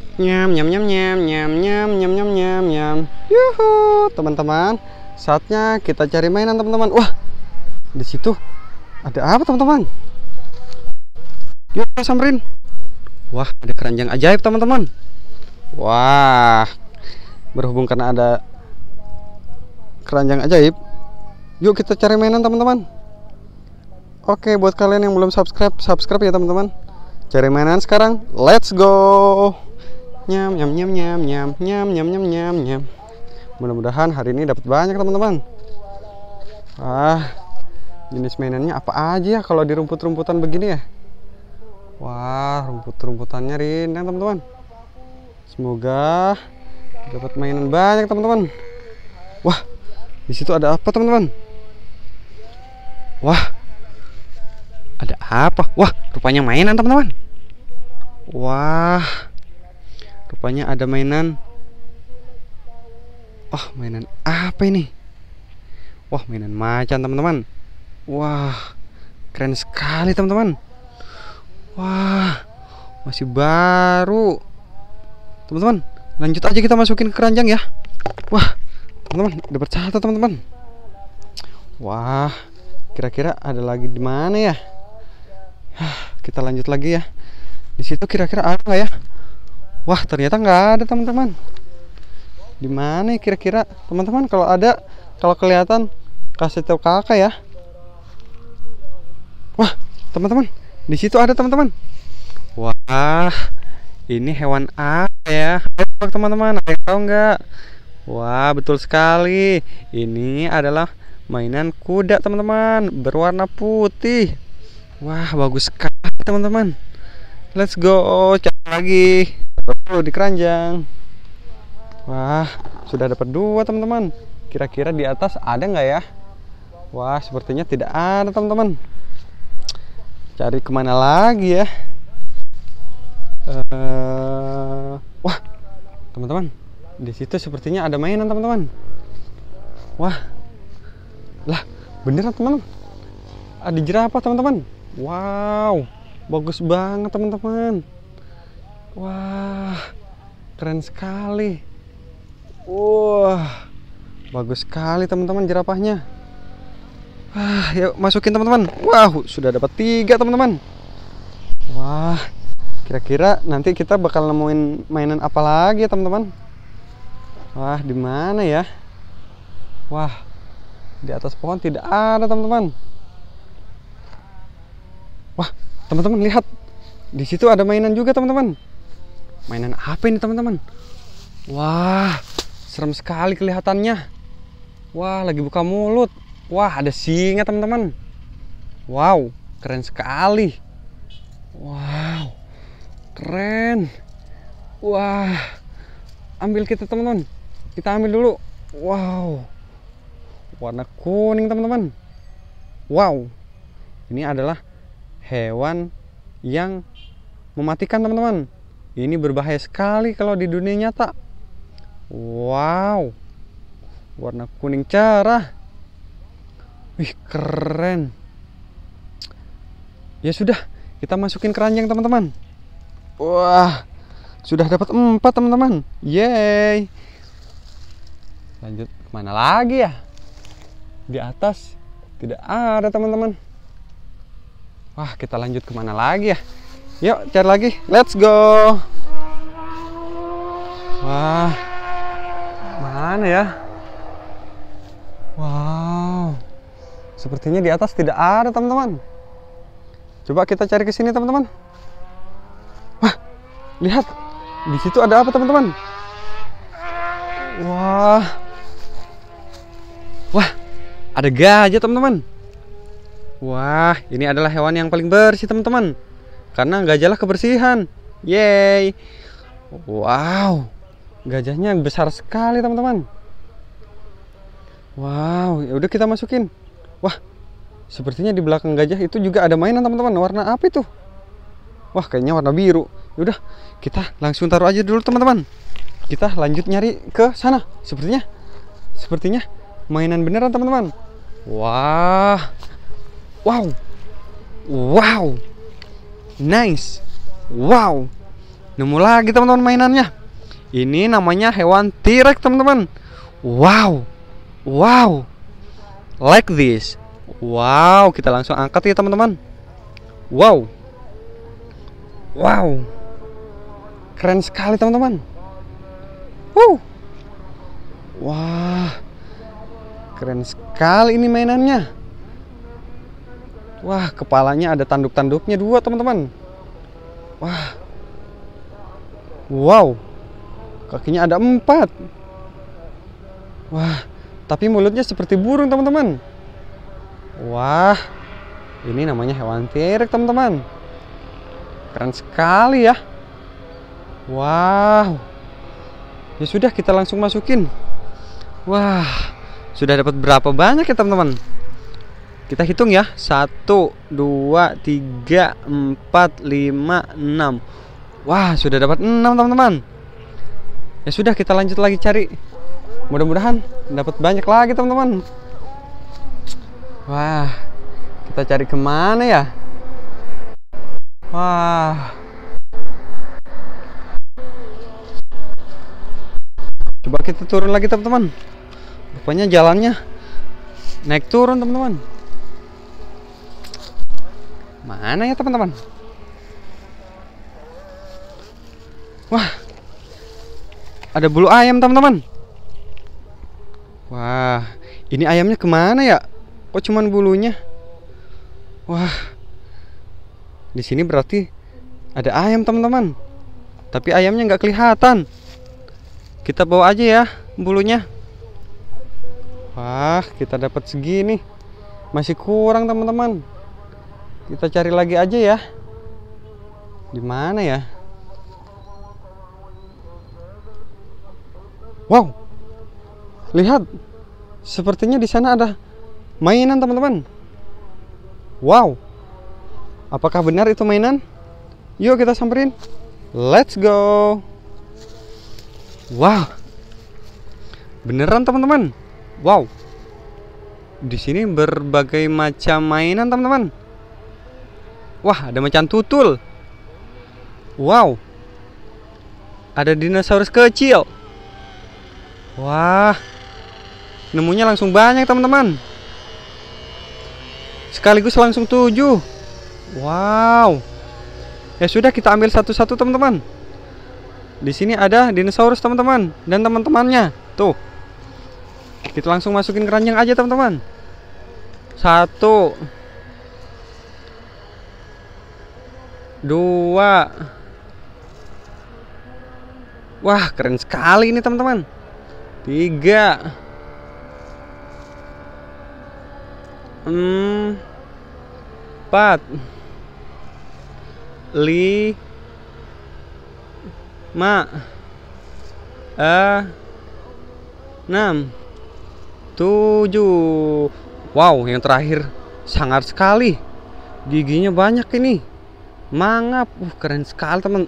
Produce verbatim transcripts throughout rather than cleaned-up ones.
Nyam nyam nyam nyam nyam nyam nyam nyam nyam nyam. Yuhu, teman-teman. Saatnya kita cari mainan, teman-teman. Wah, di situ ada apa, teman-teman? Yuk samperin. Wah, ada keranjang ajaib, teman-teman. Wah, berhubung karena ada keranjang ajaib, yuk kita cari mainan, teman-teman. Oke, buat kalian yang belum subscribe, subscribe ya, teman-teman. Cari mainan sekarang. Let's go. Nyam nyam nyam nyam nyam nyam nyam nyam nyam nyam. Mudah-mudahan hari ini dapat banyak, teman-teman. Ah, jenis mainannya apa aja ya kalau di rumput-rumputan begini ya? Wah, rumput-rumputannya rindang, teman-teman. Semoga dapat mainan banyak, teman-teman. Wah, di situ ada apa, teman-teman? Wah, ada apa? Wah, rupanya mainan, teman-teman. Wah, rupanya ada mainan. Oh, mainan apa ini? Wah, mainan macan, teman-teman. Wah, keren sekali, teman-teman. Wah, masih baru. Teman-teman, lanjut aja kita masukin ke keranjang ya. Wah, teman-teman, dapat satu, teman-teman. Wah, kira-kira ada lagi di mana ya? Kita lanjut lagi ya. Di situ kira-kira ada nggak ya? Wah, ternyata nggak ada, teman-teman. Di mana kira-kira, teman-teman? Kalau ada, kalau kelihatan, kasih tahu kakak ya. Wah, teman-teman, di situ ada, teman-teman. Wah, ini hewan apa ya? Ayo, teman-teman, ada yang tahu nggak? Wah, betul sekali. Ini adalah mainan kuda, teman-teman, berwarna putih. Wah, bagus sekali, teman-teman. Let's go, cari lagi. Perlu di keranjang. Wah, sudah dapat dua, teman-teman. Kira-kira di atas ada nggak ya? Wah, sepertinya tidak ada, teman-teman. Cari kemana lagi ya? Uh, wah, teman-teman, di situ sepertinya ada mainan, teman-teman. Wah, lah, beneran, teman-teman. Ada jerapah, teman-teman. Wow, bagus banget, teman-teman. Wah, keren sekali. Wah, bagus sekali, teman-teman, jerapahnya. Wah, yuk masukin, teman-teman. Wow, sudah dapat tiga, teman-teman. Wah, kira-kira nanti kita bakal nemuin mainan apa lagi ya, teman-teman? Wah, di mana ya? Wah, di atas pohon tidak ada, teman-teman. Wah, teman-teman, lihat. Di situ ada mainan juga, teman-teman. Mainan apa ini, teman-teman? Wah, serem sekali kelihatannya. Wah, lagi buka mulut. Wah, ada singa, teman-teman. Wow, keren sekali. Wow, keren. Wah, ambil kita, teman-teman. Kita ambil dulu. Wow, warna kuning, teman-teman. Wow, ini adalah hewan yang mematikan, teman-teman. Ini berbahaya sekali kalau di dunia nyata. Wow, warna kuning cerah. Wih, keren. Ya sudah, kita masukin keranjang, teman-teman. Wah, sudah dapat empat, teman-teman. Yeay. Lanjut kemana lagi ya? Di atas tidak ada, teman-teman. Wah, kita lanjut kemana lagi ya? Yuk, cari lagi. Let's go. Wah, mana ya? Wow, sepertinya di atas tidak ada, teman-teman. Coba kita cari ke sini, teman-teman. Wah, lihat. Di situ ada apa, teman-teman? Wah. Wah, ada gajah, teman-teman. Wah, ini adalah hewan yang paling bersih, teman-teman. Karena gajahlah kebersihan. Yeay. Wow, gajahnya besar sekali, teman-teman. Wow, ya udah kita masukin. Wah, sepertinya di belakang gajah itu juga ada mainan, teman-teman. Warna apa itu? Wah, kayaknya warna biru. Ya udah, kita langsung taruh aja dulu, teman-teman. Kita lanjut nyari ke sana. Sepertinya Sepertinya mainan beneran, teman-teman. Wah. Wow. Wow. Nice. Wow. nemu lagi teman-teman mainannya. Ini namanya hewan T-Rex teman-teman. Wow, wow, like this. Wow, kita langsung angkat ya teman-teman. Wow, wow, keren sekali teman-teman. Wow, wah, keren sekali ini mainannya. Wah, kepalanya ada tanduk-tanduknya dua teman-teman. Wah, wow, kakinya ada empat. Wah, tapi mulutnya seperti burung teman-teman. Wah, ini namanya hewan T-Rex teman-teman. Keren sekali ya. Wow. Ya sudah, kita langsung masukin. Wah, sudah dapat berapa banyak ya teman-teman? Kita hitung ya. Satu, dua, tiga, empat, lima, enam. Wah, sudah dapat enam teman-teman. Ya sudah, kita lanjut lagi cari. Mudah-mudahan dapat banyak lagi teman-teman. Wah, kita cari kemana ya? Wah, coba kita turun lagi teman-teman. Rupanya jalannya naik turun teman-teman. Mana ya teman-teman? Wah, ada bulu ayam teman-teman. Wah, ini ayamnya kemana ya? Kok cuman bulunya? Wah, di sini berarti ada ayam teman-teman. Tapi ayamnya nggak kelihatan. Kita bawa aja ya bulunya. Wah, kita dapat segini. Masih kurang teman-teman. Kita cari lagi aja ya. Di mana ya? Wow, lihat, sepertinya di sana ada mainan teman-teman. Wow, apakah benar itu mainan? Yuk kita samperin. Let's go. Wow, beneran teman-teman. Wow, di sini berbagai macam mainan teman-teman. Wah, ada macan tutul. Wow, ada dinosaurus kecil. Wah, nemunya langsung banyak teman-teman. Sekaligus langsung tujuh. Wow. Ya sudah, kita ambil satu-satu teman-teman. Di sini ada dinosaurus teman-teman dan teman-temannya. Tuh. Kita langsung masukin keranjang aja teman-teman. Satu, dua. Wah, keren sekali ini teman-teman. Tiga, empat, lima, enam, tujuh. Wow, yang terakhir sangat sekali. Giginya banyak ini. Mangap. Uh, keren sekali teman.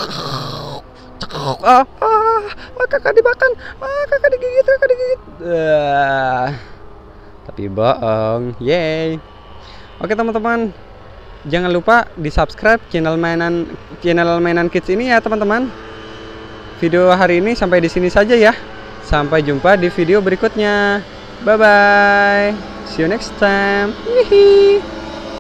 Ah, ah, ah, kakak dimakan. Ah, kakak digigit, kakak digigit. Uh, tapi bohong. Yeay. Oke teman-teman, jangan lupa di subscribe channel mainan channel mainan kids ini ya teman-teman. Video hari ini sampai di sini saja ya. Sampai jumpa di video berikutnya. Bye bye. See you next time. Hihi.